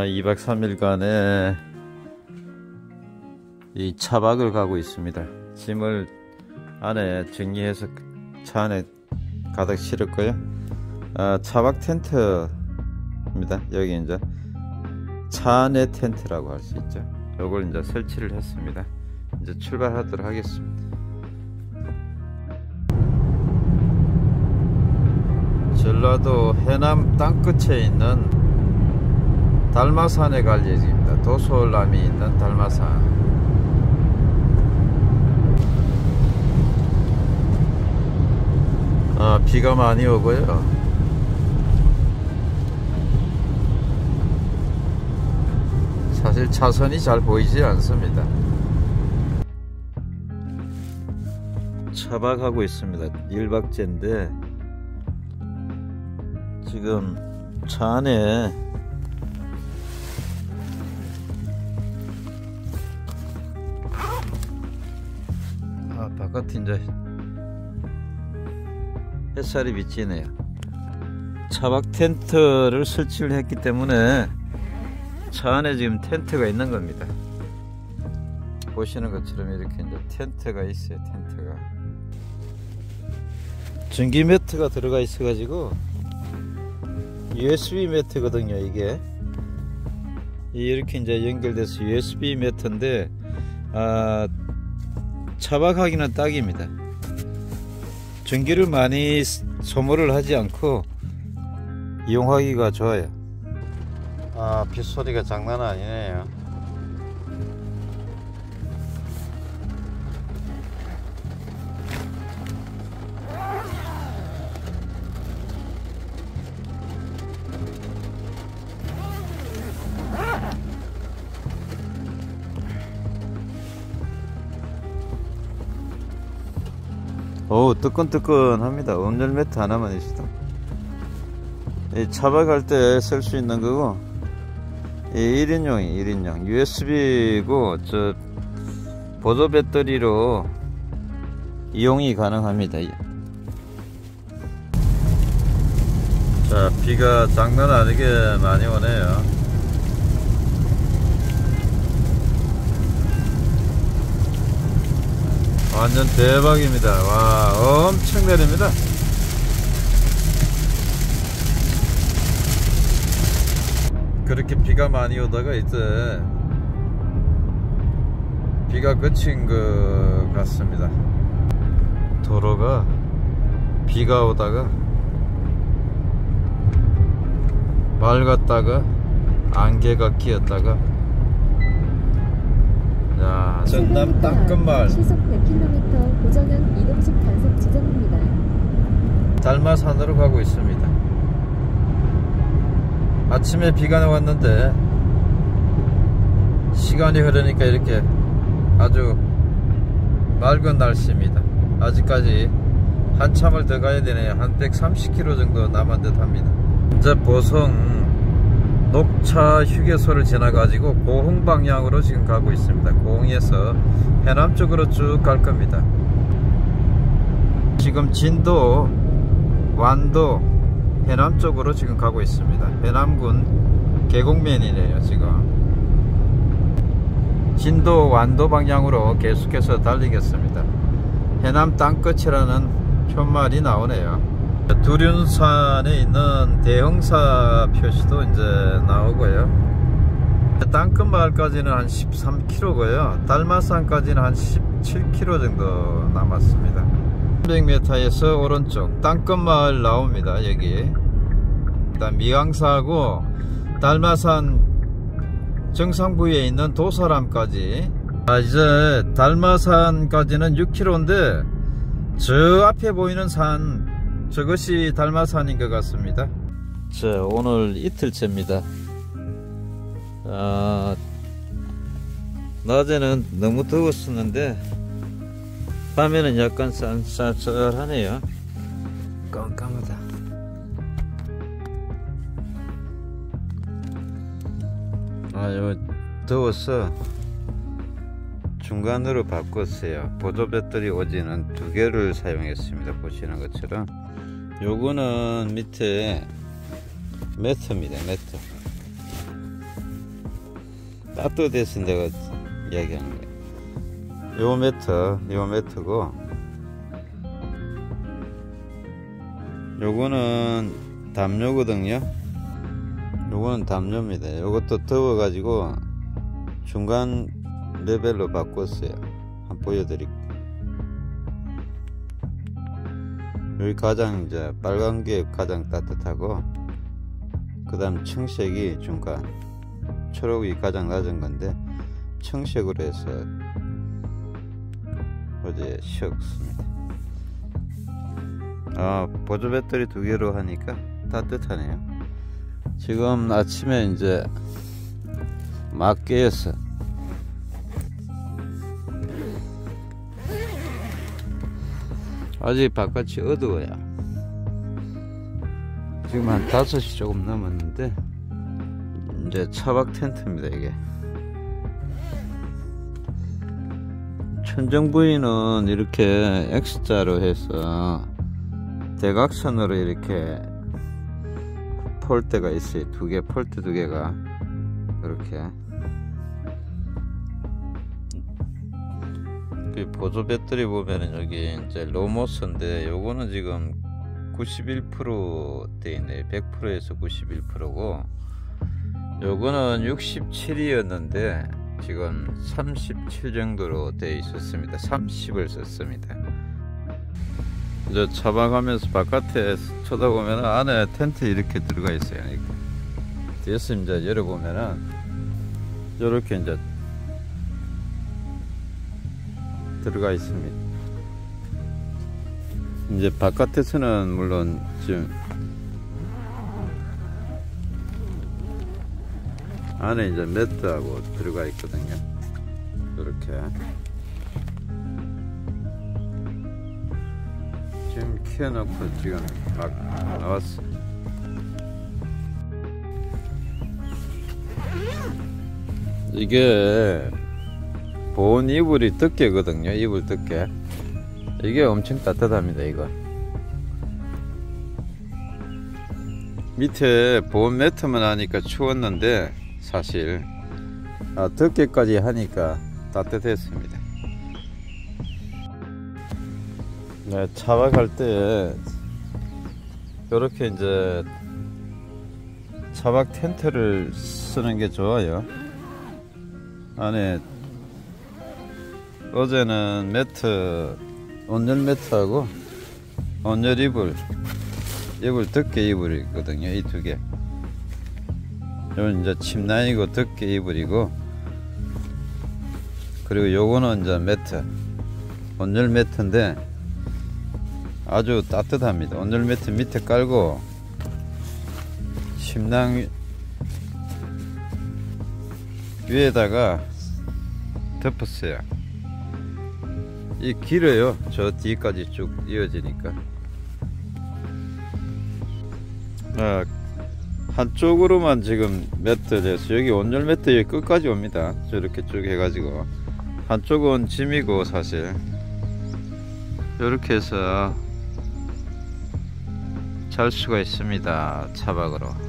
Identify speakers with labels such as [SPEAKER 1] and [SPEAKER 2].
[SPEAKER 1] 2박 3일간의 이 차박을 가고 있습니다. 짐을 안에 정리해서 차 안에 가득 실었고요. 차박 텐트입니다. 여기 이제 차 안에 텐트라고 할 수 있죠. 요걸 이제 설치를 했습니다. 이제 출발하도록 하겠습니다. 전라도 해남 땅끝에 있는 달마산에 갈 예정입니다. 도솔람이 있는 달마산. 비가 많이 오고요. 사실 차선이 잘 보이지 않습니다. 차박하고 있습니다. 1박째인데 지금 차 안에 바깥에 이제 햇살이 비치네요. 차박 텐트를 설치를 했기 때문에 차 안에 지금 텐트가 있는 겁니다. 보시는 것처럼 이렇게 이제 텐트가 있어요. 텐트가 전기 매트가 들어가 있어 가지고 USB 매트거든요. 이게 이렇게 이제 연결돼서 USB 매트인데 차박하기는 딱입니다. 전기를 많이 소모를 하지 않고 이용하기가 좋아요. 빗소리가 장난 아니네요. 오, 뜨끈뜨끈합니다. 온열 매트 하나만 있어도 차박할 때 쓸 수 있는 거고, 1인용 USB고 저 보조 배터리로 이용이 가능합니다. 자, 비가 장난 아니게 많이 오네요. 완전 대박입니다. 와, 엄청 내립니다. 그렇게 비가 많이 오다가 이제 비가 그친 것 같습니다. 도로가 비가 오다가 맑았다가 안개가 끼었다가, 자, 전남 땅끝마을
[SPEAKER 2] 시속 100km 고정형 이동식 단속 지점입니다.
[SPEAKER 1] 달마산으로 가고 있습니다. 아침에 비가 왔는데 시간이 흐르니까 이렇게 아주 맑은 날씨입니다. 아직까지 한참을 더 가야 되네요. 한 130km 정도 남은 듯 합니다. 이제 보성 녹차 휴게소를 지나가지고 고흥 방향으로 지금 가고 있습니다. 고흥에서 해남 쪽으로 쭉 갈 겁니다. 지금 진도, 완도, 해남 쪽으로 지금 가고 있습니다. 해남군 계곡면이네요. 지금 진도, 완도 방향으로 계속해서 달리겠습니다. 해남 땅끝이라는 표말이 나오네요. 두륜산에 있는 대흥사 표시도 이제 나오고요. 땅끝마을까지는 한 13km고요. 달마산까지는 한 17km 정도 남았습니다. 300m에서 오른쪽 땅끝마을 나옵니다. 여기 일단 미강사하고 달마산 정상부에 있는 도사람까지, 이제 달마산까지는 6km인데 저 앞에 보이는 산, 저것이 달마산인 것 같습니다. 자, 오늘 이틀째입니다. 낮에는 너무 더웠었는데 밤에는 약간 쌀쌀하네요. 깜깜하다. 더워서 중간으로 바꿨어요. 보조 배터리 오지는 2개를 사용했습니다. 보시는 것처럼 요거는 밑에 매트입니다. 매트. 따뜻해서 내가 이야기하는 거예요. 요 매트고, 요거는 담요거든요. 요거는 담요입니다. 요것도 더워가지고 중간 레벨로 바꿨어요. 한번 보여드릴게요. 여기 가장 이제 빨간 게 가장 따뜻하고, 그 다음 청색이 중간, 초록이 가장 낮은 건데 청색으로 해서 어제 쉬었습니다. 보조 배터리 2개로 하니까 따뜻하네요. 지금 아침에 이제 막 깨었어. 아직 바깥이 어두워요. 지금 한 5시 조금 넘었는데, 이제 차박 텐트입니다. 이게 천정 부위는 이렇게 X자로 해서 대각선으로 이렇게 폴대가 있어요. 폴대 2개가 이렇게. 보조 배터리 보면은 여기 이제 로모스인데, 요거는 지금 91% 돼 있네요. 100%에서 91%고, 요거는 67이었는데 지금 37 정도로 되어 있었습니다. 30을 썼습니다. 이제 차박하면서 바깥에 쳐다보면 안에 텐트 이렇게 들어가 있어요. 뒤에서 이제 열어보면은 이렇게 이제 들어가 있습니다. 이제 바깥에서는 물론 지금 안에 이제 매트하고 들어가 있거든요. 이렇게 지금 켜놓고 지금 막 나왔어. 이게 보온 이불이 덮개거든요. 이불 덮개. 이게 엄청 따뜻합니다. 이거 밑에 보온 매트만 하니까 추웠는데, 사실 덮개까지 하니까 따뜻했습니다. 네, 차박할 때 이렇게 이제 차박 텐트를 쓰는 게 좋아요. 안에 어제는 매트, 온열 매트하고 온열 이불 덮개 이불이거든요. 이 2개. 이건 이제 침낭이고 덮개 이불이고, 그리고 요거는 이제 매트, 온열 매트인데 아주 따뜻합니다. 온열 매트 밑에 깔고 침낭 위에다가 덮었어요. 이 길어요. 저 뒤까지 쭉 이어지니까. 한쪽으로만 지금 매트 돼서, 여기 온열 매트 여기 끝까지 옵니다. 저렇게 쭉 해가지고 한쪽은 짐이고, 사실 이렇게 해서 잘 수가 있습니다. 차박으로.